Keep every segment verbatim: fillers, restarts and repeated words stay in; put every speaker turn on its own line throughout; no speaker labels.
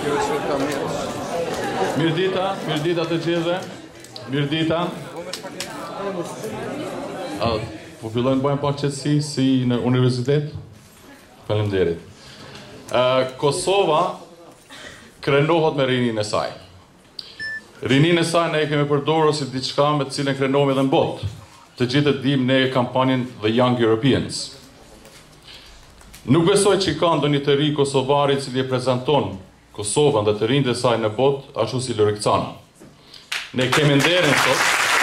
Mirdita, mirdita të gjithëve. Mirdita. Po fillojnë bëjmë pak qetësi si në universitet. Faleminderit. Kosova krenohet me rinin e saj. Rinin e saj ne e kemi përdorur si diçka me të cilën krenohemi edhe në botë. Të gjithë e dim ne kampanjen The Young Europeans. Nuk besoj që ka ndonjë të ri kosovari cili e prezanton Kosovën dhe të rinjtë e saj në botë ashtu si Lorik Cana. Ne kemi nderin sot.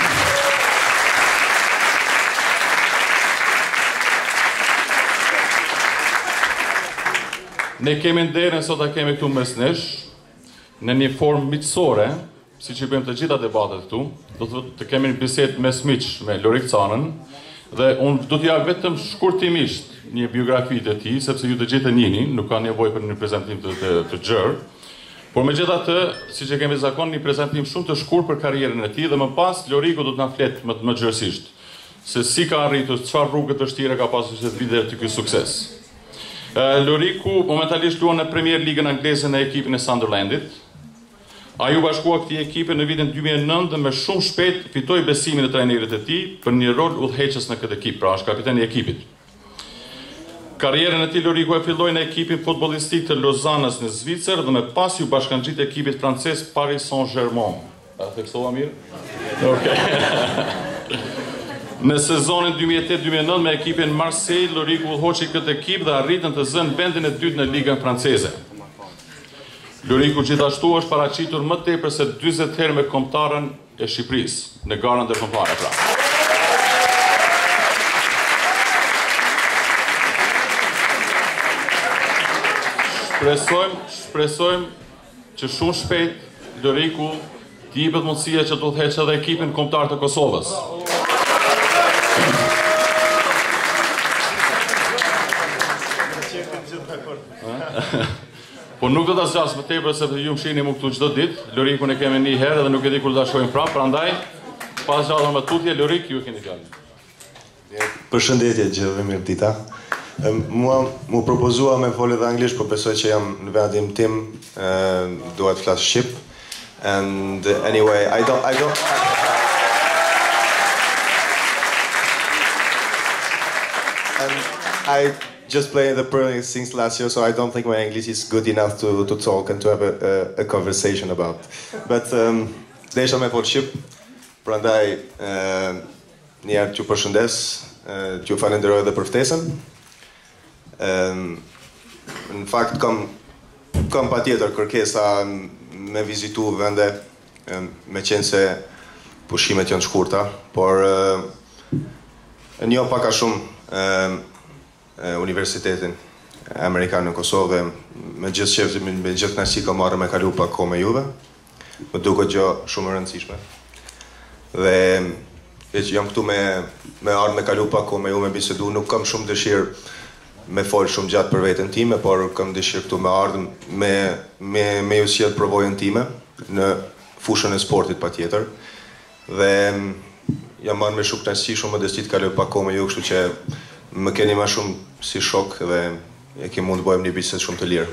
Ne kemi nderin sot ta kemi këtu mes nesh në një formë miqësore, siç i bëjmë të gjitha debatet këtu. Do të të kemi një bisedë mes miq me Lorik Canën dhe unë do t'ja vetëm shkurtimisht një biografi të tij, sepse ju të gjithë e njihni, nuk ka nevojë për një prezantim të, të, të gjerë. Por megjithatë, siç e kemi zakon, një prezantim shumë të shkurt për karrierën e tij dhe më pas Loriku do të na flet më më gjërësisht se si ka arritur, çfarë rrugë të vështira ka pasur që të vijë te ky sukses. Uh, Loriku momentalisht luan në Premier Ligën angleze në ekipin e Sunderlandit. Ai u bashkua këtij ekipi në vitin dy mijë e nëntë dhe me shumë shpejt fitoi besimin e trajnerit e tij për një rol udhëheqës në këtë ekip, pra është kapiteni i ekipit. Karrierën e tij Loriku e filloi në ekipin futbollistik të Lozanës në Zvicër dhe më pas u bashkangjit ekipit francez Paris Saint-Germain. A theksova mirë? Okej. Në sezonin dy mijë e tetë dy mijë e nëntë me ekipin Marseille, Loriku udhëhoqi këtë ekip dhe arritën të zënë vendin e dytë në ligën franceze. Loriku gjithashtu është paraqitur më tepër se dyzet herë me kombëtarën e Shqipërisë në garën ndërkombëtare pra. Shpresojmë, shpresojmë që shumë shpejt Loriku t'i jepet mundësia që të udhëheqë edhe ekipin kombëtar të Kosovës. Po nuk do ta zgjas më tepër sepse ju më shihni më këtu çdo ditë. Lorikun e kemi një herë dhe nuk e di kur ta shohim prapë, prandaj pas gjallë më tutje Lorik ju e keni fjalën.
Përshëndetje gjithëve, mirë dita. Mua mu propozua me folë edhe anglisht, por besoj që jam në vendin tim, dua të flas shqip. And anyway, I don't I don't and I just playing the Premier League since last year, so I don't think my English is good enough to to talk and to have a a, a conversation about. But um, desha me fol shqip, prandaj uh, një herë ju përshëndes, uh, ju falenderoj edhe për ftesën. Um, në fakt kam kam patjetër kërkesa me vizitu vende, um, me qenë se pushimet janë shkurta, por uh, njoh pak a shumë uh, Universitetin Amerikan në Kosovë, me gjithë qeftë, me gjithë kënaqësi kam marrë me kalu pak kohë me juve. Më duket gjë shumë e rëndësishme. Dhe e që jam këtu me me ardhë me kalu pak kohë me juve, me bisedu, nuk kam shumë dëshirë me folë shumë gjatë për veten time, por kam dëshirë këtu me ardhë me me me ju sjell provojën time në fushën e sportit patjetër. Dhe jam marrë me shumë kënaqësi, shumë modesti të kaloj pak kohë me ju, kështu që më keni më shumë si shok dhe e kemi mund të bëjmë një bisedë shumë të lirë.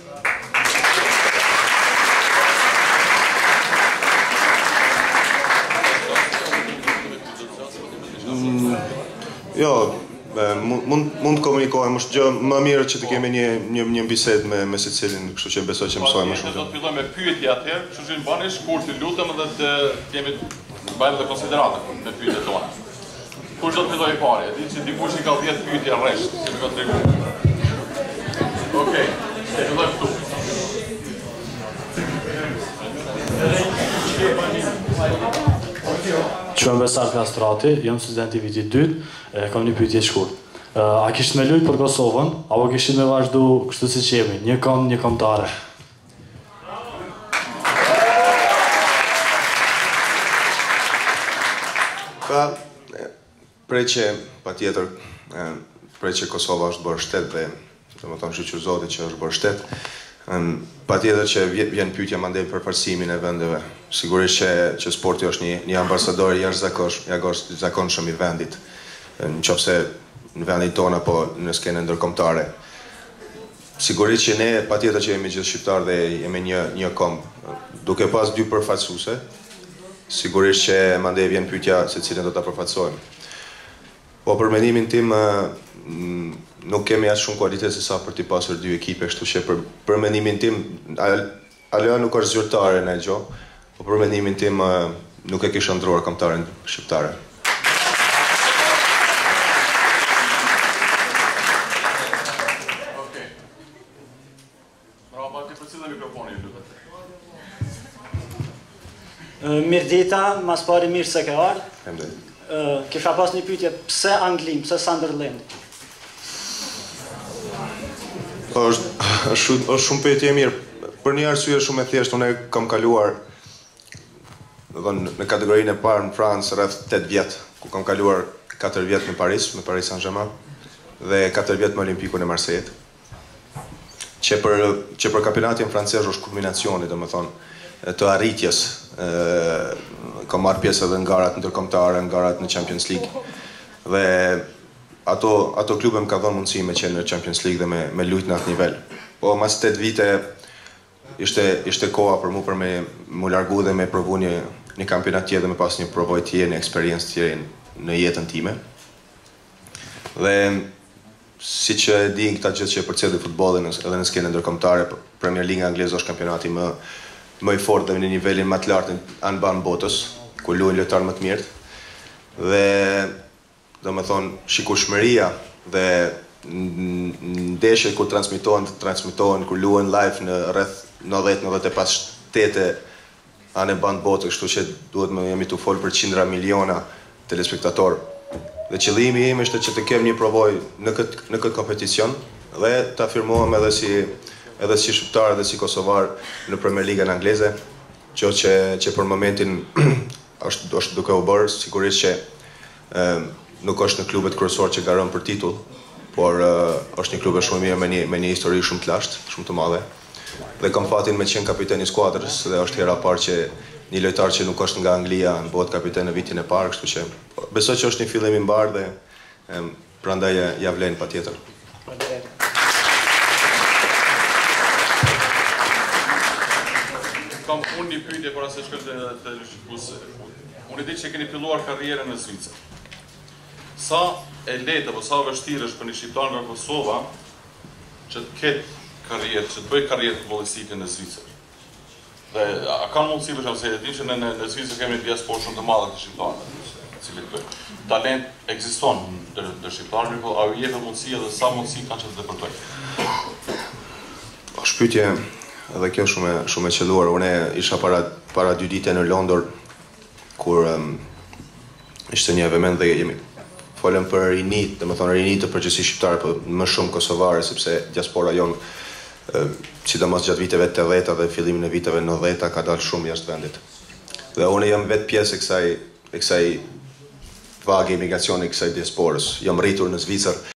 Mm, jo, mund mund të komunikojmë, është gjë më mirë që të kemi një një një bisedë me me secilin, kështu që besoj që mësojmë më shumë.
Do të fillojmë me pyetje atëherë, kështu që bëni shkurt, lutem, edhe të kemi bëjmë edhe konsiderata me pyetjet tona. Kush do të filloj i pari? E di që dikush i ka dhjetë pyetje rresht, si më ka treguar. Okej, e filloj këtu.
Quhem Besar Kastrati, jam student i vitit dytë, kam një pyetje të shkurtër. A kishit me luajt për Kosovën, apo kishit me vazhdu kështu siç jemi, një këmbë, një kombëtare?
Pa, prej që, pa tjetër, prej që Kosova është bërë shtet dhe, dhe më thonë shqyqur zotit që është bërë shtet, pa tjetër që vjen pyetja mandej për përsimin e vendeve. Sigurisht që, që sporti është një, një ambasador i jashtëzakonshëm i vendit, në qofse në vendin tonë apo në skenën ndërkombëtare. Sigurisht që ne patjetër që jemi gjithë shqiptarë dhe jemi një një komb. Duke pas dy përfaqësuese, sigurisht që mandej vjen pyetja se cilën do ta përfaqësojmë. Po për mendimin tim nuk kemi as shumë kualitet se sa për t'i pasur dy ekipe, kështu që për për mendimin tim Aleja nuk është zyrtare në gjë, po për mendimin tim nuk e kisha ndruar kombëtaren shqiptare.
Mirdita, mas pari mirë se ke ardhë.
Faleminderit.
Kisha pas një pyetje, pse Anglim, pse Sunderland?
Është është shumë pyetje e mirë. Për një arsye shumë e thjeshtë, unë kam kaluar në kategorinë e parë në Francë rreth tetë vjet, ku kam kaluar katër vjet në Paris, me Paris Saint-Germain, dhe katër vjet me Olimpikun e Marseilles. Që për që për kampionatin francez është kulminacioni, domethënë, të arritjes. Kam marrë pjesë edhe në garat ndërkombëtare, në garat në Champions League. Dhe ato ato klube më ka dhënë mundësi me qenë në Champions League dhe me me lujt në atë nivel. Po mas tetë vite ishte ishte koha për mua për me mu largu dhe me provu një një kampionat tjetër, me pas një provojë tjetër, një eksperiencë tjetër në jetën time. Dhe siç e di këta gjithë që përcjellin futbollin edhe në skenën ndërkombëtare, Premier Liga angleze është kampionati më më i fortë dhe në nivelin më të lartë anban botës, ku luajnë lojtarë më të mirë. Dhe domethënë shikueshmëria dhe ndeshjet kur transmitohen, transmitohen kur luajnë live në rreth nëntëdhjetë nëntëdhjetë e pesë shtete anë ban botë, kështu që duhet më jemi të folë për qindra miliona telespektatorë. Dhe qëllimi im është që të kem një provojë në këtë në këtë kompeticion dhe të afirmohem edhe si edhe si shqiptar edhe si kosovar në Premier Ligën angleze, që që që për momentin është është duke u bërë, sigurisht që ë nuk është në klubet kryesorë që garon për titull, por ë, është një klub shumë i mirë me një me një histori shumë të lashtë, shumë të madhe. Dhe kam fatin me qenë kapiten i skuadrës dhe është hera parë që një lojtar që nuk është nga Anglia në bëhet kapiten në vitin e parë, kështu që besoj që është një fillim i mbar dhe ë, prandaj ja vlen patjetër.
Kam unë një pyetje para se shkoj te te shikues. Unë di që keni filluar karrierën në Zvicër. Sa e lehtë apo sa vështirë është për një shqiptar nga Kosova që të ketë karrierë, që të bëjë karrierë futbollistike në Zvicër? Dhe a kanë mundësi për shkak se e di që në në Zvicër kemi një diasporë shumë të madhe të shqiptarëve, të cilët bëjnë. Talent ekziston në në shqiptarë, por a u jepet mundësi edhe sa mundësi kanë që të depërtojnë?
Është pyetje edhe kjo shumë shumë e qelluar. Unë isha para para dy ditë në Londër kur um, ishte një eveniment dhe jemi folëm për rinit, domethënë rinit të përgjithësisht shqiptare, por më shumë kosovare, sepse diaspora jon uh, sidomos gjatë viteve të dhjetë dhe fillimin e viteve nëntëdhjetë ka dalë shumë jashtë vendit. Dhe unë jam vetë pjesë e kësaj e kësaj vage imigracioni, kësaj diasporës. Jam rritur në Zvicër.